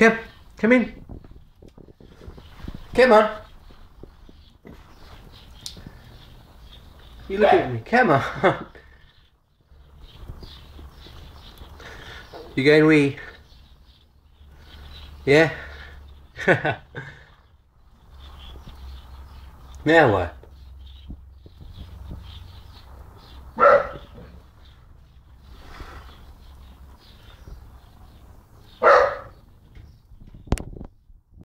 Come in. Come on. You looking at me? Come on. You going wee? Yeah? Now what?